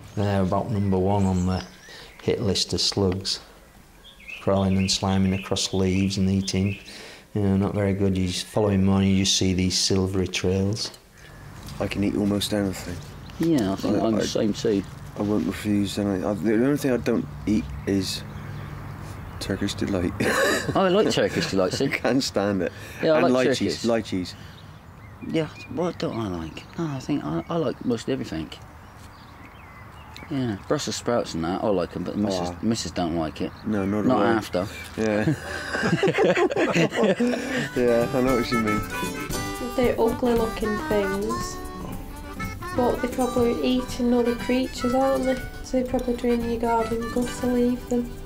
They're about #1 on the hit list of slugs. Crawling and sliming across leaves and eating. You know, not very good. You following morning, you see these silvery trails. I can eat almost anything. Yeah, I think I'm the same too. I won't refuse, and the only thing I don't eat is Turkish delight. Oh, I like Turkish delight, see? I can't stand it. Yeah, I and like lychees. Lychees. Yeah, what don't I like? No, I think I like most everything. Yeah, Brussels sprouts and that, I like them, but the missus don't like it. No, not Not at all. after. Yeah. Yeah, I know what you mean. They're ugly looking things, but they're probably eating other creatures, aren't they? So they're probably doing your garden good to leave them.